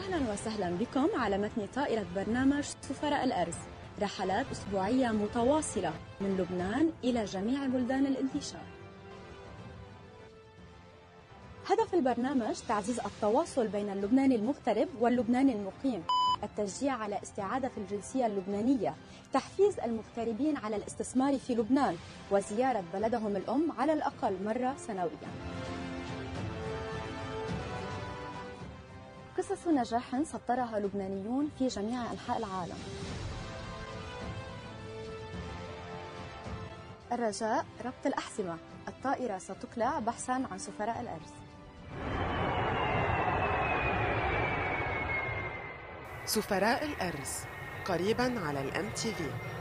أهلا وسهلا بكم على متن طائرة برنامج سفراء الأرز، رحلات أسبوعية متواصلة من لبنان إلى جميع بلدان الانتشار. هدف البرنامج تعزيز التواصل بين اللبناني المغترب واللبناني المقيم، التشجيع على استعادة الجنسية اللبنانية، تحفيز المغتربين على الاستثمار في لبنان وزيارة بلدهم الأم على الأقل مرة سنوياً. قصص نجاح سطرها لبنانيون في جميع أنحاء العالم. الرجاء ربط الأحزمة، الطائرة ستقلع بحثاً عن سفراء الأرز. سفراء الأرز قريباً على الMTV.